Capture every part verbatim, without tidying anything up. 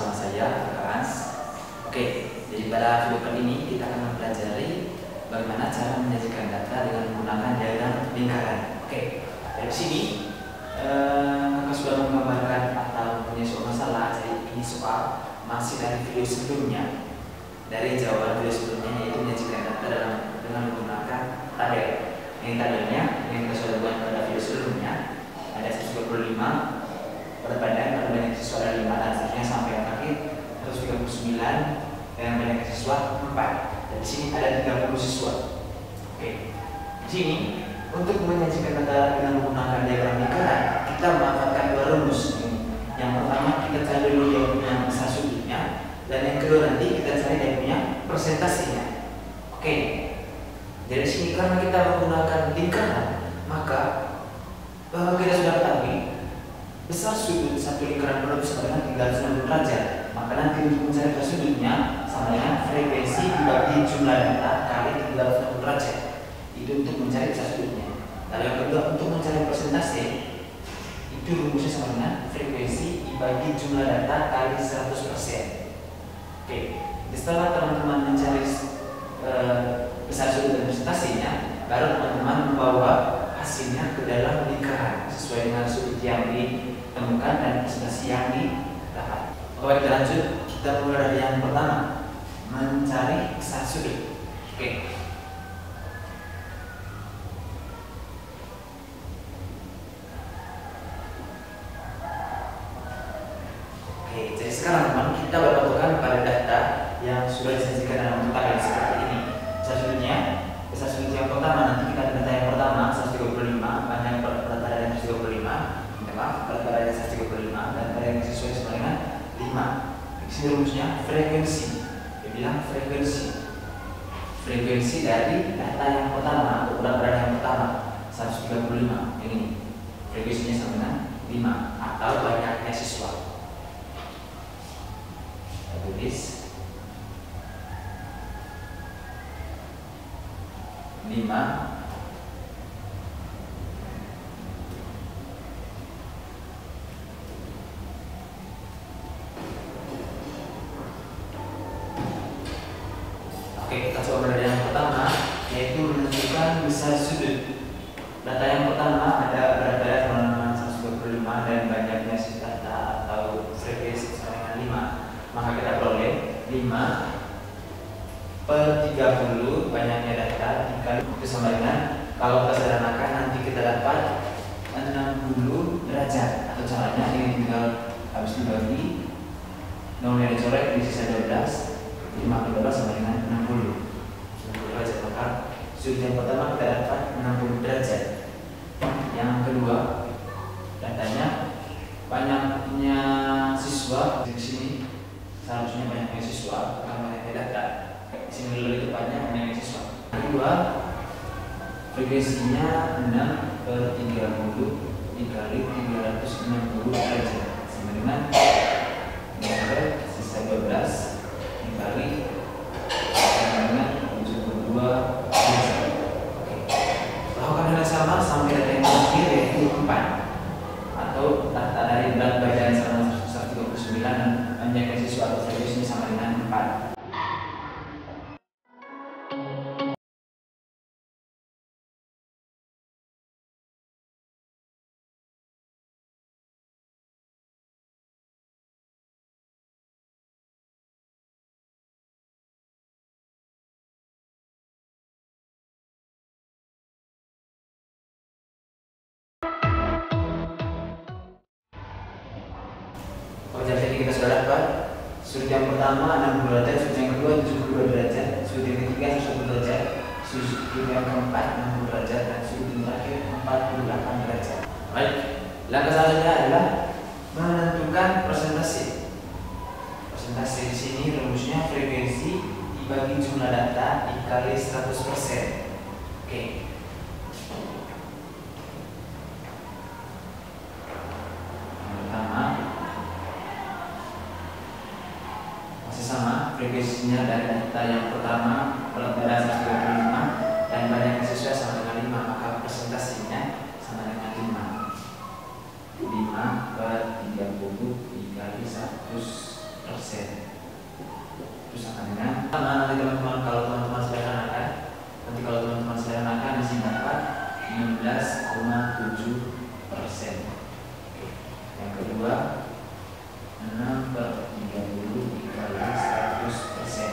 bersama saya, Kak Ans. Oke, jadi pada video kali ini kita akan mempelajari bagaimana cara menyajikan data dengan menggunakan diagram lingkaran. Oke, dari sini eh, kakak sudah menggambarkan atau punya soal masalah. Jadi ini soal masih dari video sebelumnya, dari jawaban video sebelumnya, yaitu menyajikan data dalam dengan menggunakan tabel. Ini tabelnya yang kita sudah buat pada video sebelumnya. Ada seratus tiga puluh lima pada badan, pada banyak siswa ada lima, dan seterusnya sampai yang terakhir seratus tiga puluh sembilan dengan banyak siswa empat. Dan di sini ada tiga puluh siswa. Oke, di sini untuk menyajikan data dengan menggunakan diagram lingkaran, kita memanfaatkan dua rumus. Yang pertama kita cari dulu dia punya besar sudutnya, dan yang kedua nanti kita cari dia punya persentasenya. Oke, dari sini karena kita menggunakan lingkaran, maka bahwa kita sudah ketahui besar sudut satu lingkaran penuh sama dengan tiga ratus enam puluh derajat. Maka nanti untuk mencari besar sudutnya sama dengan frekuensi dibagi jumlah data kali tiga ratus enam puluh derajat. Itu untuk mencari besar sudutnya. Lalu yang kedua untuk mencari persentase, itu rumusnya sama dengan frekuensi dibagi jumlah data kali seratus persen. Oke, setelah teman-teman mencari uh, besar sudut dan persentasenya, baru teman-teman membawa hasilnya ke dalam lingkaran sesuai dengan sudut yang ditemukan dan presentasi yang didapat. Oke, kita lanjut. Kita mulai dari yang pertama, mencari besar sudut. Oke. Oke, jadi sekarang teman kita berpatokan pada data yang sudah disajikan dalam tabel seperti ini. Besar sudutnya, besar sudut yang pertama nanti kita data yang pertama seratus tiga puluh lima, banyak berat badan seratus tiga puluh lima, maaf, berat badan seratus tiga puluh lima, dan pada yang sesuai sama dengan lima. Di sini rumusnya frekuensi. Dia bilang frekuensi. Frekuensi dari data yang pertama atau berat badan yang pertama seratus tiga puluh lima. Ini frekuensinya sama dengan lima atau banyaknya siswa. Kita tulis lima Oke, kita coba dari yang pertama, yaitu menentukan besar sudut. Data yang pertama ada berat badan seratus dua puluh lima dan banyaknya data atau frekuensi sama dengan lima. Maka kita peroleh lima per tiga puluh banyaknya data dikali itu sama dengan, kalau kita sederhanakan nanti kita dapat enam puluh derajat. Atau caranya ini tinggal habis dibagi nolnya dicoret di sisa dua belas, lima kali dua belas sama dengan enam puluh derajat. Maka sudut yang pertama kita dapat enam puluh derajat. Yang kedua, datanya banyaknya siswa. Di sini seharusnya banyaknya siswa, bukan banyaknya data. Di sini lebih tepatnya banyaknya siswa. Kedua, frekuensinya enam per tiga puluh dikali tiga ratus enam puluh derajat sama dengan sisa dua belas dikali sama dengan tujuh puluh dua derajat. Oke, lakukan hal yang sama sampai data yang terakhir yaitu empat, atau data dari berat badan seratus tiga puluh sembilan dan banyaknya siswa atau frekuensinya sama dengan empat. Jadi kita sudah dapat sudut yang pertama enam puluh derajat, sudut yang kedua tujuh puluh dua derajat, sudut yang ketiga seratus derajat, sudut yang keempat enam puluh derajat, dan sudut yang terakhir empat puluh delapan derajat. Baik, langkah selanjutnya adalah menentukan persentase. Persentase di sini rumusnya frekuensi dibagi jumlah data dikali seratus persen. Oke. Frekuensinya dari data yang pertama berat badan seratus dua puluh lima dan banyaknya siswa sama dengan lima, maka presentasinya sama dengan lima. lima per tiga puluh dikali seratus persen. persen. Terus sama dengan nanti teman-teman kalau teman-teman sederhanakan, nanti kalau teman-teman sederhanakan di sini dapat enam belas koma tujuh persen. Yang kedua enam per tiga puluh dikali seratus persen.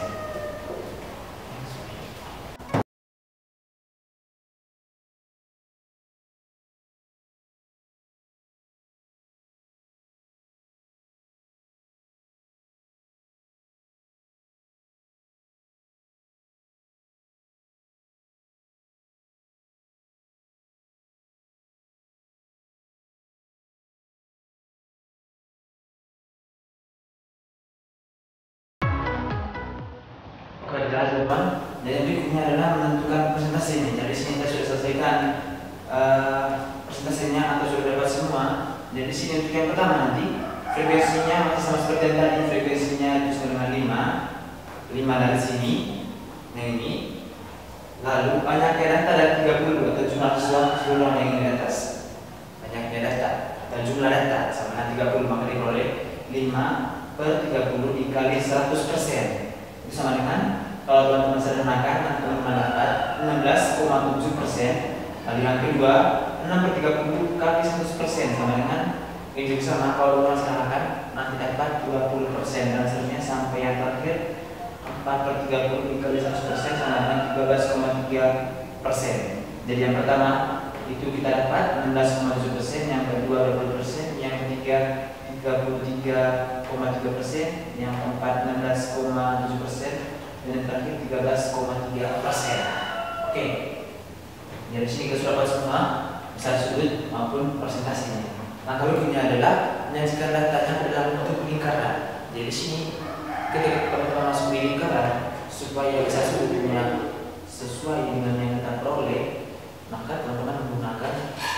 Oke, jelas teman. Jadi berikutnya adalah menentukan presentasinya. Jadi sini kita sudah selesaikan uh, presentasinya atau sudah dapat semua. Jadi sini untuk yang pertama nanti frekuensinya masih sama seperti yang tadi, frekuensinya itu sama dengan lima, lima dari sini, nah ini. Lalu banyaknya data ada tiga puluh atau jumlah siswa keseluruhan yang ini di atas. Banyaknya data atau jumlah data sama dengan tiga puluh, maka diperoleh lima per tiga puluh dikali seratus persen. Itu sama dengan kalau teman-teman sederhanakan nanti teman-teman dapat enam belas koma tujuh persen. Lalu yang kedua enam per tiga puluh kali seratus persen sama dengan ini juga sama kalau teman-teman sederhanakan nanti dapat dua puluh persen dan seterusnya sampai yang terakhir empat per tiga puluh dikali seratus persen sama dengan tiga belas koma tiga persen. Jadi yang pertama itu kita dapat enam belas koma tujuh persen, yang kedua dua puluh persen, yang ketiga tiga puluh tiga koma tiga persen, yang keempat enam belas koma tujuh persen, dan yang terakhir tiga belas koma tiga persen. Oke, dari sini kita sudah dapat semua besar sudut maupun persentasinya. Langkah berikutnya adalah menyajikan datanya dalam bentuk lingkaran. Jadi sini ketika teman-teman masuk di lingkaran supaya besar sudutnya sesuai dengan yang kita peroleh, maka teman-teman menggunakan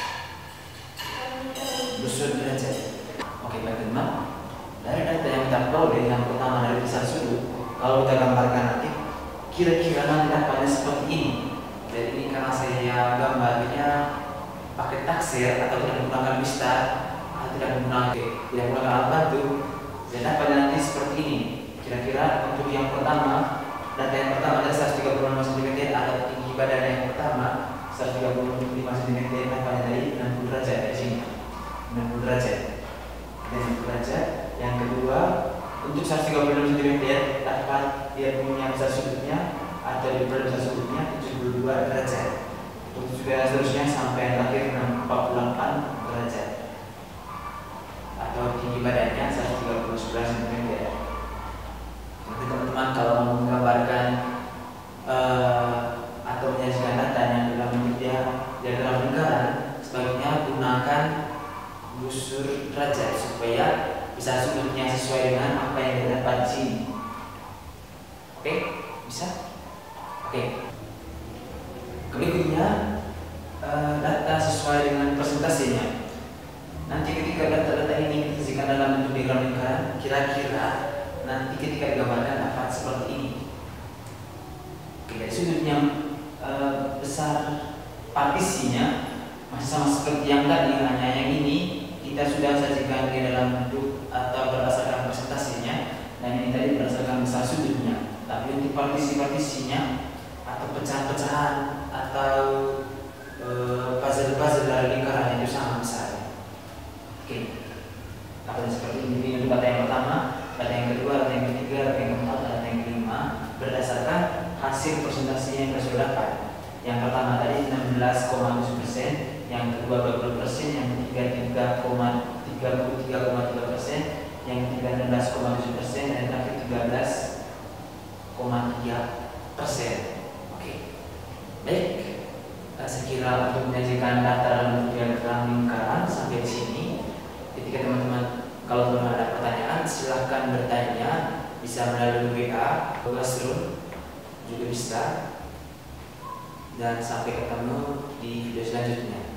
busur derajat. Oke, baik teman. Dari data yang kita peroleh, yang pertama dari besar sudut, kalau kita gambarkan nanti, kira-kira nanti dapatnya seperti ini. Jadi ini karena saya gambarnya pakai taksir atau tidak menggunakan mistar, atau tidak menggunakan tidak menggunakan alat bantu, jadi dapatnya nanti seperti ini. Kira-kira untuk yang pertama, data yang pertama adalah seratus tiga puluh lima sentimeter, ada tinggi badan yang pertama seratus tiga puluh lima sentimeter, dapatnya dari enam puluh derajat dari sini, enam puluh derajat. Dan derajat yang kedua untuk seratus tiga puluh lima sentimeter dapat dia punya besar sudutnya atau di besar sudutnya tujuh puluh dua derajat. Untuk juga seterusnya sampai yang terakhir empat puluh delapan derajat atau tinggi badannya seratus tiga puluh sembilan sentimeter. Nanti teman-teman kalau mau menggambarkan uh, atau menyajikan datanya dalam bentuk diagram lingkaran, sebaiknya gunakan busur derajat supaya bisa sudutnya sesuai dengan apa yang kita dapat di sini. Oke, bisa? Oke. Berikutnya uh, data sesuai dengan presentasinya. Nanti ketika data-data ini disajikan dalam bentuk diagram lingkaran, kira-kira nanti ketika digambarkan dapat seperti ini. Oke, dari sudutnya uh, besar partisinya masih sama seperti yang tadi, hanya yang ini kita sudah sajikan di dalam bentuk atau berdasarkan presentasinya, dan ini tadi berdasarkan besar sudutnya. Tapi untuk partisi-partisinya atau pecahan-pecahan atau puzzle-puzzle e, dari lingkaran itu sangat besar. Oke, dapatnya seperti ini. Ini untuk data yang pertama, data yang kedua, data yang ketiga, data yang keempat, data yang kelima, berdasarkan hasil presentasi yang kita sudah dapat. Yang pertama tadi enam belas koma tujuh persen, yang kedua dua puluh persen, yang ketiga tiga puluh tiga koma tiga persen, yang ketiga enam belas koma tujuh persen, dan yang terakhir tiga belas koma tiga persen. Oke, baik. Sekira untuk menyajikan data dalam diagram lingkaran sampai di sini. Ketika teman-teman kalau teman ada pertanyaan, silahkan bertanya, bisa melalui W A, Classroom juga bisa. Dan sampai ketemu di video selanjutnya.